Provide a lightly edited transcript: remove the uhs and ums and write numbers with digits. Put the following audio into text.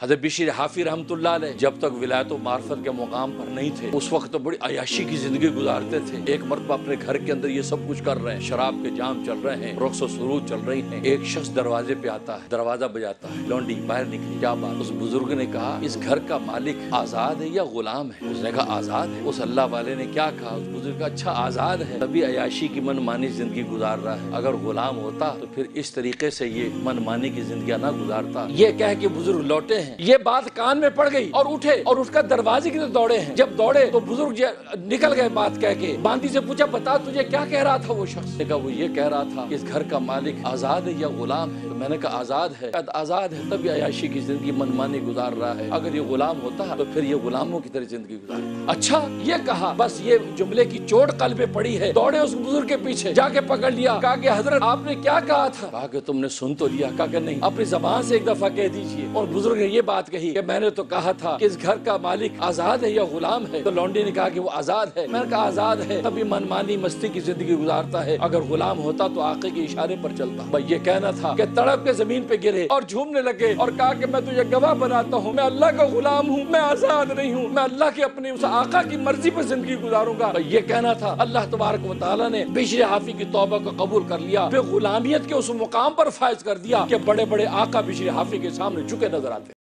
हज़रत बिशर हाफी रहमतुल्लाह अलैह जब तक विलायत मार्फत के मुकाम पर नहीं थे उस वक्त तो बड़ी अयाशी की जिंदगी गुजारते थे। एक मरतबा अपने घर के अंदर ये सब कुछ कर रहे हैं, शराब के जाम चल रहे हैं, रुख्स सुरूज चल रही हैं। एक शख्स दरवाजे पे आता है, दरवाजा बजाता है, लौंडी बाहर निकली, क्या बात? उस बुजुर्ग ने कहा इस घर का मालिक आजाद है या गुलाम है? उसने कहा आजाद है। उस अल्लाह वाले ने क्या कहा? उस बुजुर्ग का अच्छा आजाद है, तभी अयाशी की मनमानी जिंदगी गुजार रहा है। अगर गुलाम होता तो फिर इस तरीके से ये मनमानी की जिंदगी ना गुजारता। ये कह के बुजुर्ग लौटे हैं। ये बात कान में पड़ गई और उठे और उसका दरवाजे की तरफ दौड़े हैं। जब दौड़े तो बुजुर्ग निकल गए बात कह के। बांदी से पूछा बता तुझे क्या कह रहा था? वो शख्स ने कहा वो ये कह रहा था इस घर का मालिक आजाद है या गुलाम है? तो मैंने कहा आजाद है। आजाद है तभी अयाशी की जिंदगी मनमानी गुजार रहा है। अगर ये गुलाम होता तो फिर ये गुलामों की तरह जिंदगी गुजारता। अच्छा ये कहा, बस ये जुमले की चोट कल पे पड़ी है। दौड़े उस बुजुर्ग के पीछे जाके पकड़ लिया। कहा कि हजरत आपने क्या कहा था? कहा कि तुमने सुन तो लिया। कहा कि नहीं, अपनी जबान से एक दफा कह दीजिए। और बुजुर्ग ने ये बात कही कि मैंने तो कहा था कि इस घर का मालिक आजाद है या गुलाम है? तो लौंडी ने कहा कि वो आजाद है। मैंने कहा आजाद है तभी मनमानी मस्ती की जिंदगी गुजारता है। अगर गुलाम होता तो आके के इशारे पर चलता। भाई ये कहना था कि तड़प के जमीन पे गिरे और झूमने लगे और कहा कि मैं तुझे गवाह बनाता हूँ, मैं अल्लाह का गुलाम हूँ, मैं आजाद नहीं हूँ, मैं अल्लाह के अपने उस आका की मर्जी पर जिंदगी गुजारूंगा। ये कहना था। अल्लाह तबारक व तआला ने बिशर हाफी की तौबा को कबूल कर लिया, फिर गुलामियत के उस मुकाम पर फायज कर दिया कि बड़े बड़े आका बिशर हाफी के सामने झुके नजर आते।